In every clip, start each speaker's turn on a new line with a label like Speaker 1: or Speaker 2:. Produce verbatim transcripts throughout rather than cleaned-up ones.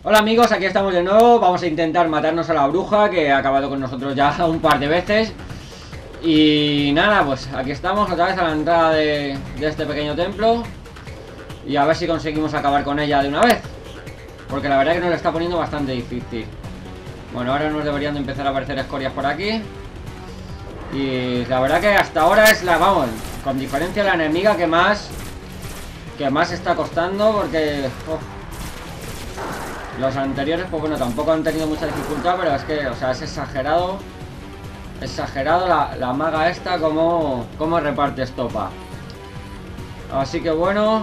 Speaker 1: Hola amigos, aquí estamos de nuevo. Vamos a intentar matarnos a la bruja que ha acabado con nosotros ya un par de veces. Y nada, pues aquí estamos otra vez a la entrada de, de este pequeño templo. Y a ver si conseguimos acabar con ella de una vez, porque la verdad que nos lo está poniendo bastante difícil. Bueno, ahora nos deberían de empezar a aparecer escorias por aquí. Y la verdad que hasta ahora es la, vamos, con diferencia la enemiga que más Que más está costando, porque oh, los anteriores, pues bueno, tampoco han tenido mucha dificultad, pero es que, o sea, es exagerado. Exagerado la, la maga esta, como, como reparte estopa. Así que bueno,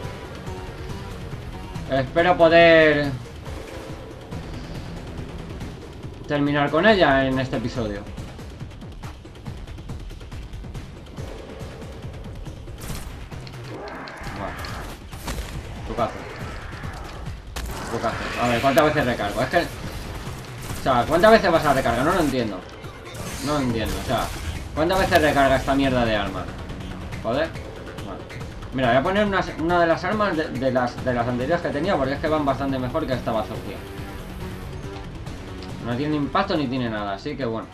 Speaker 1: espero poder terminar con ella en este episodio. Bueno, tu caso. Tu caso. A ver, ¿cuántas veces recargo? Es que... O sea, ¿cuántas veces vas a recargar? No lo entiendo. No lo entiendo, o sea, ¿cuántas veces recarga esta mierda de arma? Joder. Bueno. Mira, voy a poner una, una de las armas de, de, las, de las anteriores que tenía, porque es que van bastante mejor que esta bazooka. No tiene impacto ni tiene nada, así que bueno.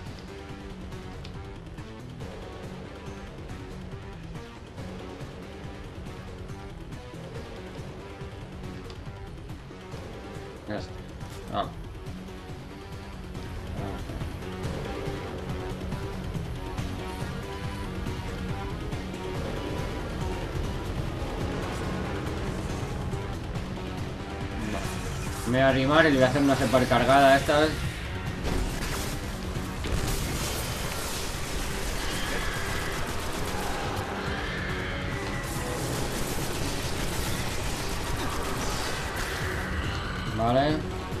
Speaker 1: Ya está. Vale. Me voy a arrimar y le voy a hacer una super cargada esta vez. Vale.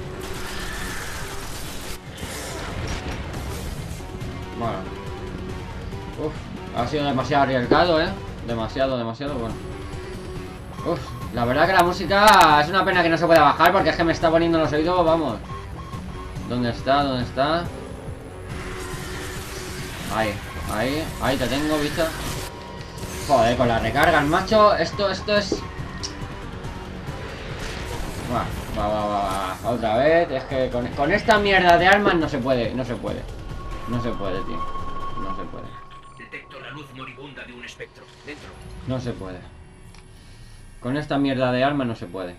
Speaker 1: Bueno. Uf, ha sido demasiado arriesgado, eh. Demasiado, demasiado bueno. Uf, la verdad que la música es una pena que no se pueda bajar, porque es que me está poniendo en los oídos, vamos. ¿Dónde está? ¿Dónde está? Ahí, ahí, ahí te tengo, bicho. Joder, con las recargas, macho. Esto, esto es... Va, va, va, va, va. Otra vez. Es que con, con esta mierda de armas no se puede, no se puede. No se puede, tío. No se puede.
Speaker 2: Detecto la luz moribunda de un espectro. Dentro.
Speaker 1: No se puede. Con esta mierda de arma no se puede.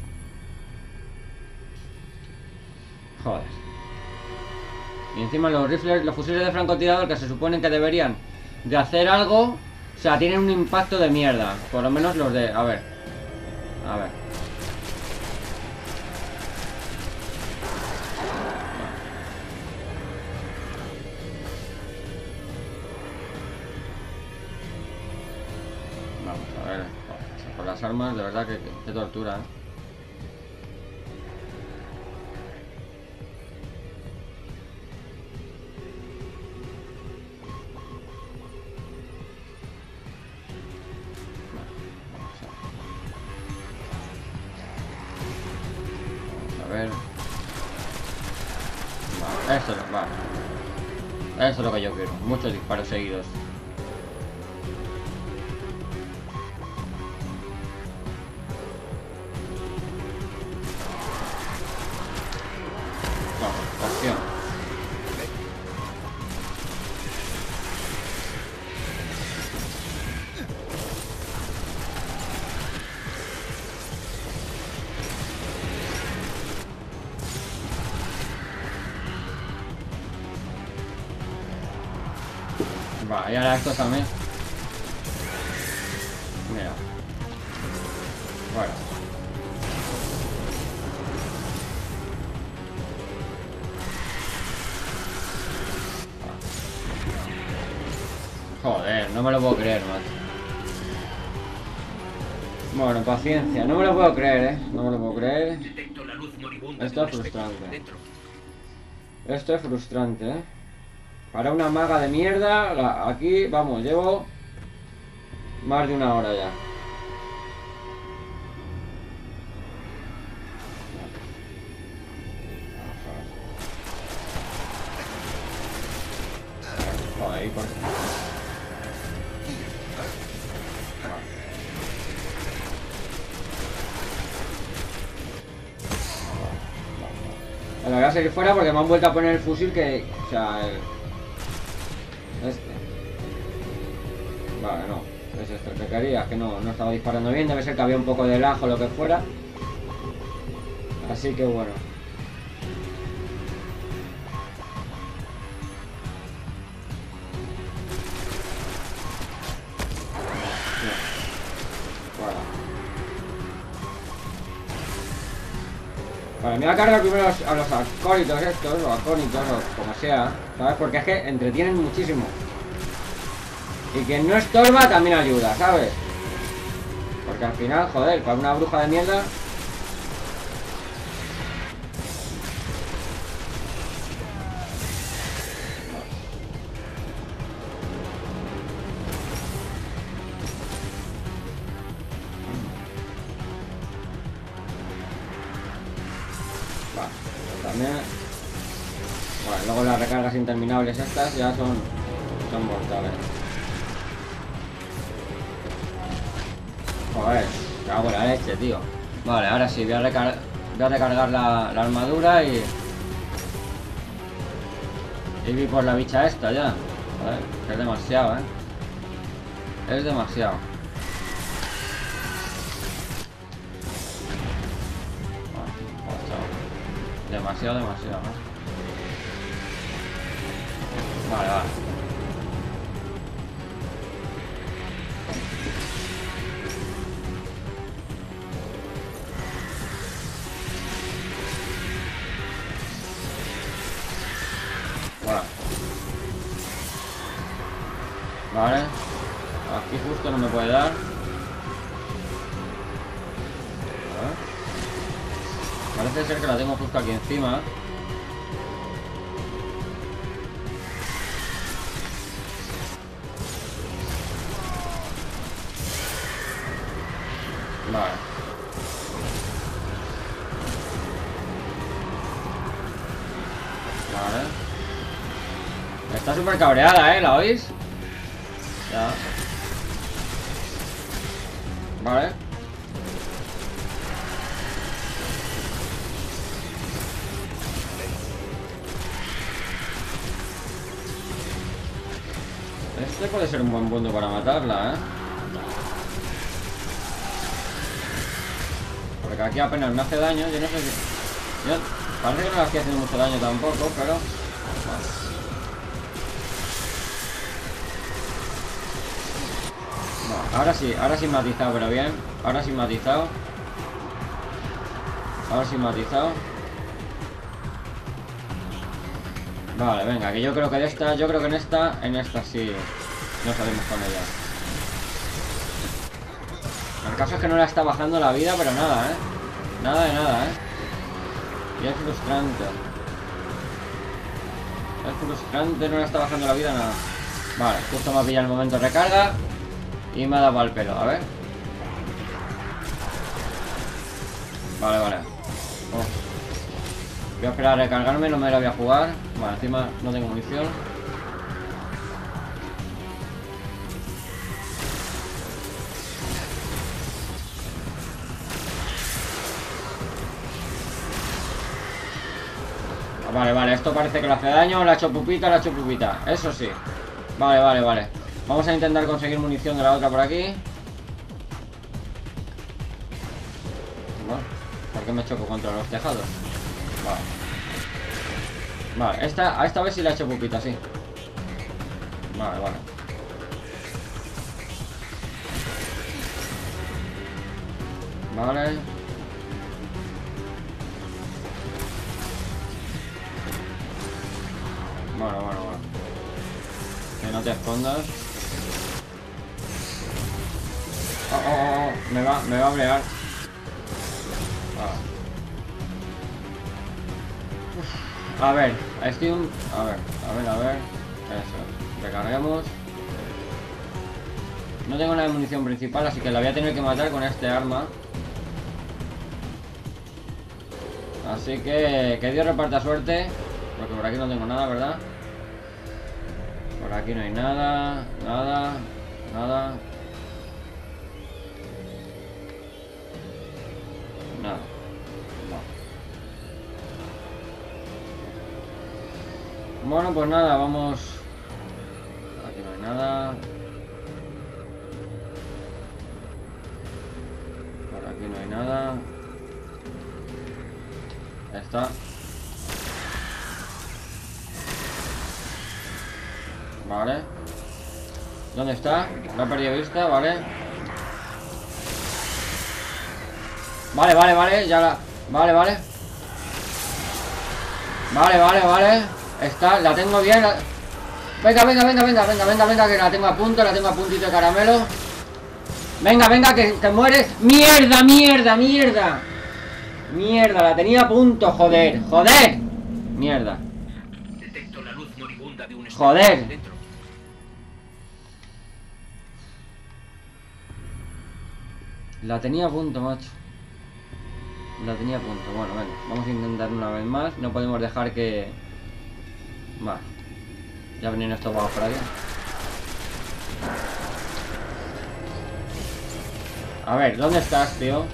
Speaker 1: Joder. Y encima los rifles, los fusiles de francotirador, que se suponen que deberían de hacer algo, o sea, tienen un impacto de mierda. Por lo menos los de... A ver. A ver. Vamos a ver. Con las armas, de verdad que, que tortura, ¿eh? A ver. Vale, esto es, vale. Eso es lo que yo quiero. Muchos disparos seguidos. Vamos, opción. Va, y ahora estos también. Mira. Bueno. Joder, no me lo puedo creer, macho. Bueno, paciencia, no me lo puedo creer, eh. No me lo puedo creer.
Speaker 2: Detecto la luz moribunda
Speaker 1: Esto
Speaker 2: de
Speaker 1: es
Speaker 2: un espectro.
Speaker 1: frustrante.
Speaker 2: Dentro.
Speaker 1: Esto es frustrante, eh. Para una maga de mierda, la- aquí, vamos, llevo más de una hora ya. Joder, ¿y por qué? Bueno, voy a salir fuera porque me han vuelto a poner el fusil que... O sea, el... Este. Vale, no. Es esto el que quería, que no, no estaba disparando bien. Debe ser que había un poco de lag o lo que fuera. Así que bueno. Vale, me voy a cargar primero a los, a los acólitos estos, o acónitos, o como sea, ¿sabes? Porque es que entretienen muchísimo. Y quien no estorba también ayuda, ¿sabes? Porque al final, joder, para una bruja de mierda... Vale, luego las recargas interminables estas ya son, son mortales. Joder, cago en la leche, tío. Vale, ahora sí, voy a, recar voy a recargar la, la armadura y... Y vi por la bicha esta ya. Joder, es demasiado, eh. Es demasiado. Demasiado, demasiado, ¿no? Vale, vale. Vale. Vale. Aquí justo no me puede dar. Parece ser que la tengo justo aquí encima. Vale. Vale. Está súper cabreada, ¿eh? ¿La oís? Ya. Vale. Este puede ser un buen punto para matarla, ¿eh? Porque aquí apenas me hace daño. Yo no sé si... Yo... Parece que no le estoy haciendo mucho daño tampoco, pero... Vale. No, ahora sí, ahora sí matizado, pero bien. Ahora sí matizado. Ahora sí matizado. Vale, venga, que yo creo que de esta, yo creo que en esta, en esta sí nos salimos con ella. El caso es que no la está bajando la vida, pero nada, ¿eh? Nada de nada, ¿eh? Y es frustrante. Es frustrante, no la está bajando la vida, nada. Vale, justo me ha pillado el momento de recarga y me ha dado al pelo, a ver. Vale, vale. Oh. Voy a esperar a recargarme, no me la voy a jugar. Vale, encima no tengo munición. Vale, vale, esto parece que le hace daño. Le ha hecho pupita, le ha hecho pupita. Eso sí. Vale, vale, vale. Vamos a intentar conseguir munición de la otra por aquí. Bueno, ¿por qué me choco contra los tejados? Vale. Vale, esta, a esta vez sí le ha hecho pupita, sí. Vale, vale. Vale. Bueno, bueno, bueno. Que no te escondas. Oh, oh, oh, oh. Me va, me va a brear. Ah. A ver, estoy un... A ver, a ver, a ver. Eso, recarguemos. No tengo nada de munición principal, así que la voy a tener que matar con este arma. Así que... Que Dios reparta suerte. Porque por aquí no tengo nada, ¿verdad? Por aquí no hay nada. Nada. Nada. Nada. Bueno, pues nada, vamos. Aquí no hay nada. Por aquí no hay nada. Ahí está. Vale. ¿Dónde está? Lo he perdido vista, vale. Vale, vale, vale, ya la... Vale, vale. Vale, vale, vale. Está, la tengo bien. La... Venga, venga, venga, venga, venga, venga, venga, que la tengo a punto, la tengo a puntito de caramelo. Venga, venga, que te mueres. ¡Mierda, mierda, mierda! Mierda, la tenía a punto, joder, joder. Mierda.
Speaker 2: Detecto la luz moribunda de un espectro.
Speaker 1: Joder.
Speaker 2: Dentro.
Speaker 1: La tenía a punto, macho. La tenía a punto. Bueno, venga, vamos a intentar una vez más. No podemos dejar que... Vale. Ya vienen estos vagos por aquí. A ver, ¿dónde estás, tío?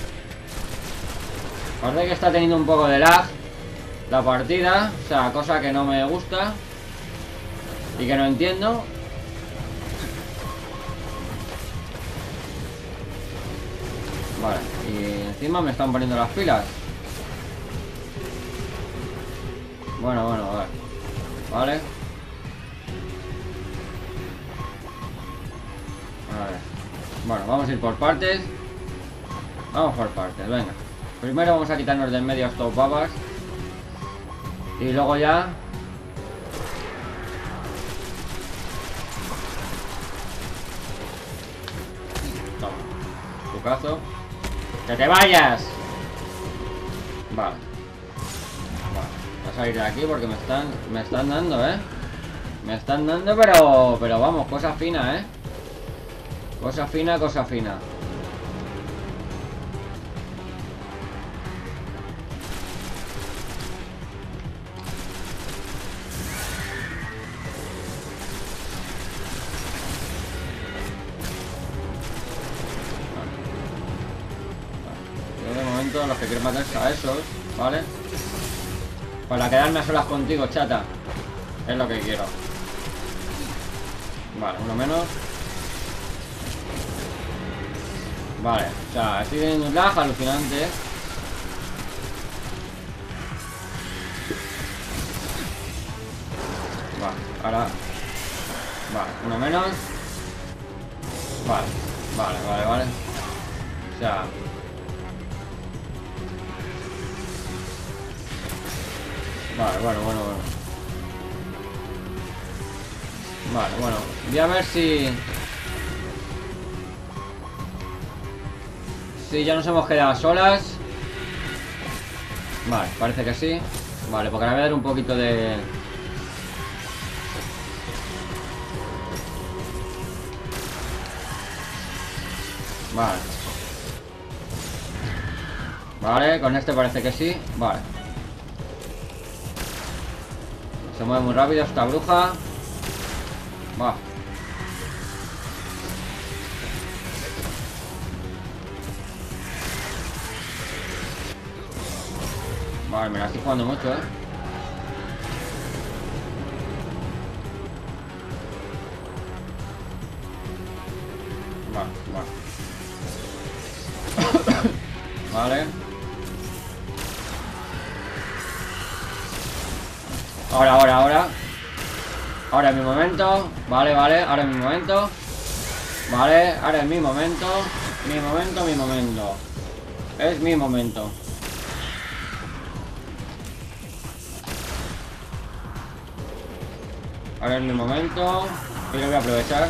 Speaker 1: Parece que está teniendo un poco de lag la partida. O sea, cosa que no me gusta y que no entiendo. Vale, y encima me están poniendo las pilas. Bueno, bueno, a ver. Vale. A ver. Bueno, vamos a ir por partes. Vamos por partes, venga. Primero vamos a quitarnos de en medio a estos babas. Y luego ya... Toma. Tu cazo. ¡Que te vayas! Vale. Vale. Voy a salir de aquí porque me están... Me están dando, ¿eh? Me están dando, pero... Pero vamos, cosa fina, ¿eh? Cosa fina, cosa fina. Los que quieren matarse a esos, ¿vale? Para quedarme a solas contigo, chata. Es lo que quiero. Vale, uno menos. Vale, o sea, estoy teniendo un lag alucinante. Vale, ahora. Vale, uno menos. Vale, vale, vale, vale. O sea... Vale, bueno, bueno, bueno. Vale, bueno. Voy a ver si... Si ya nos hemos quedado solas. Vale, parece que sí. Vale, porque ahora voy a dar un poquito de... Vale. Vale, con este parece que sí. Vale. Se mueve muy rápido esta bruja. Va. Vale, me la estoy jugando mucho, eh. Vale, vale. Vale. Ahora, ahora, ahora. Ahora es mi momento. Vale, vale, ahora es mi momento. Vale, ahora es mi momento. Mi momento, mi momento. Es mi momento. Ahora es mi momento. Y lo voy a aprovechar.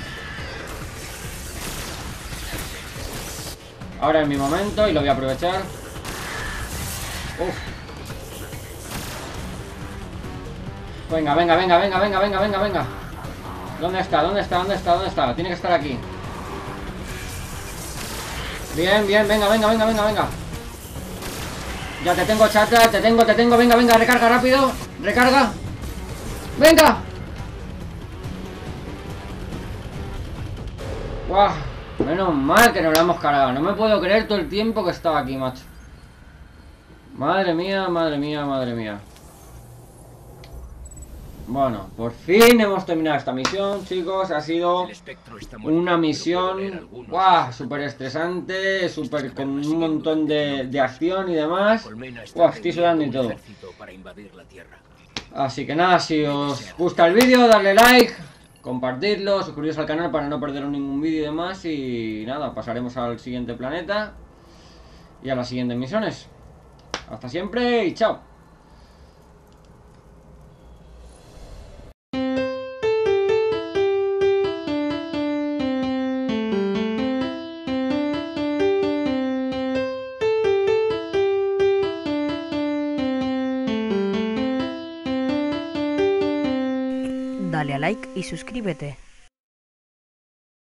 Speaker 1: Ahora es mi momento y lo voy a aprovechar. Uf. Venga, venga, venga, venga, venga, venga, venga, venga. ¿Dónde está? ¿Dónde está? ¿Dónde está? ¿Dónde está? Tiene que estar aquí. Bien, bien, venga, venga, venga, venga, venga. Ya te tengo, chata, te tengo, te tengo. Venga, venga, recarga rápido. Recarga. Venga. Guau. Menos mal que nos la hemos cargado. No me puedo creer todo el tiempo que estaba aquí, macho. Madre mía, madre mía, madre mía. Bueno, por fin hemos terminado esta misión, chicos. Ha sido
Speaker 2: El espectro está muerto,
Speaker 1: una
Speaker 2: pero
Speaker 1: misión
Speaker 2: puedo leer algunos
Speaker 1: ¡guau!
Speaker 2: de sus
Speaker 1: Súper
Speaker 2: mensajes.
Speaker 1: estresante, súper
Speaker 2: Está
Speaker 1: con un
Speaker 2: persiguiendo
Speaker 1: montón de,
Speaker 2: un
Speaker 1: de acción y demás.
Speaker 2: Colmena está
Speaker 1: ¡Guau! Estoy
Speaker 2: reuniendo
Speaker 1: sudando y
Speaker 2: un
Speaker 1: todo.
Speaker 2: ejército para invadir la Tierra.
Speaker 1: Así que nada, si os gusta el vídeo, darle like, compartirlo, suscribiros al canal para no perderos ningún vídeo y demás. Y nada, pasaremos al siguiente planeta y a las siguientes misiones. Hasta siempre y chao.
Speaker 3: Dale a like y suscríbete.